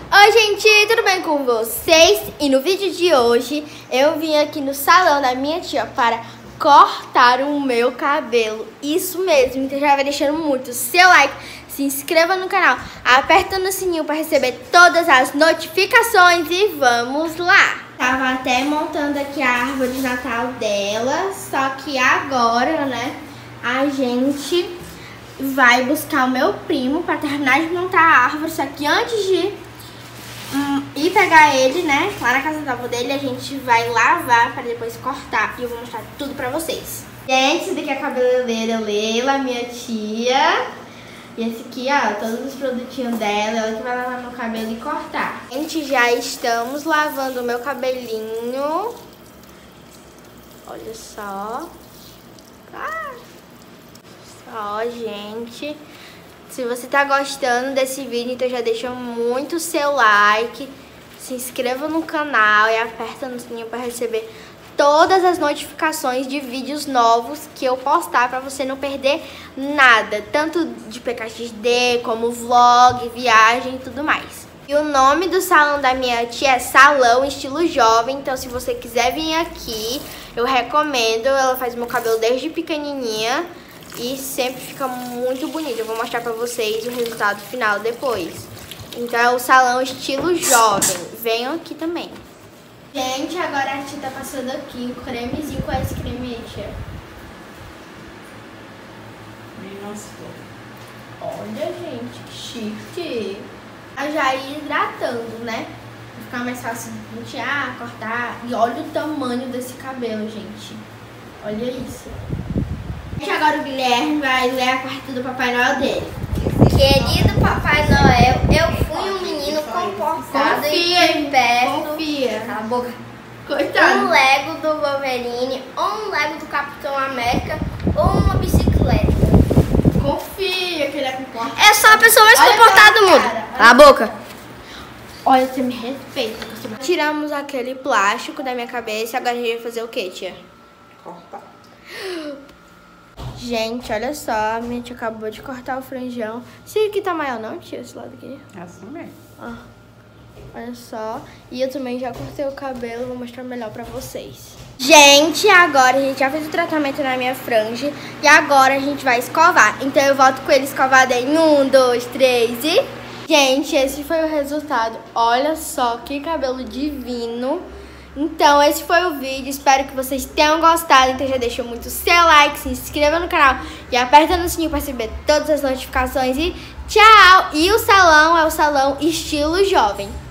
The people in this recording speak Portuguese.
Oi gente, tudo bem com vocês? E no vídeo de hoje eu vim aqui no salão da minha tia para cortar o meu cabelo. Isso mesmo, então já vai deixando muito seu like, se inscreva no canal, aperta no sininho para receber todas as notificações e vamos lá! Tava até montando aqui a árvore de Natal dela, só que agora, né, a gente vai buscar o meu primo para terminar de montar a árvore, só que antes de ir pegar ele, né, lá na casa nova dele, a gente vai lavar para depois cortar e eu vou mostrar tudo pra vocês. Gente, esse daqui é a cabeleireira Leila, minha tia. E esse aqui, ó, todos os produtinhos dela, ela que vai lavar meu cabelo e cortar. Gente, já estamos lavando o meu cabelinho. Olha só. Só, gente. Se você tá gostando desse vídeo, então já deixa muito o seu like, se inscreva no canal e aperta no sininho para receber todas as notificações de vídeos novos que eu postar para você não perder nada, tanto de PKXD como vlog, viagem e tudo mais. E o nome do salão da minha tia é Salão Estilo Jovem, então se você quiser vir aqui, eu recomendo. Ela faz meu cabelo desde pequenininha e sempre fica muito bonito. Eu vou mostrar pra vocês o resultado final depois. Então é o Salão Estilo Jovem. Venham aqui também. Gente, agora a tia tá passando aqui o cremezinho com esse creme aí, tia. Olha, gente, que chique. Já ir hidratando, né? Pra ficar mais fácil de pentear, cortar. E olha o tamanho desse cabelo, gente. Olha isso. Agora o Guilherme vai ler a carta do Papai Noel dele. Querido Papai Noel, eu fui um menino comportado e te peço. Confia. Cala a boca. Coitado. Um Lego do Wolverine, ou um Lego do Capitão América, ou uma bicicleta. Confia que ele é comportado. É só a pessoa mais comportada do mundo. Cala a boca. Olha, você me respeita. Tiramos aquele plástico da minha cabeça. Agora a gente vai fazer o que, tia? Cortar. Gente, olha só, a minha tia acabou de cortar o franjão. Esse aqui tá maior não, tia? Esse lado aqui? É assim mesmo. Olha só. E eu também já cortei o cabelo, vou mostrar melhor pra vocês. Gente, agora a gente já fez o tratamento na minha franja. E agora a gente vai escovar. Então eu volto com ele escovado em 1, 2, 3 e... Gente, esse foi o resultado. Olha só que cabelo divino. Então esse foi o vídeo, espero que vocês tenham gostado. Então já deixa muito seu like, se inscreva no canal e aperta no sininho para receber todas as notificações. E tchau! E o salão é o Salão Estilo Jovem.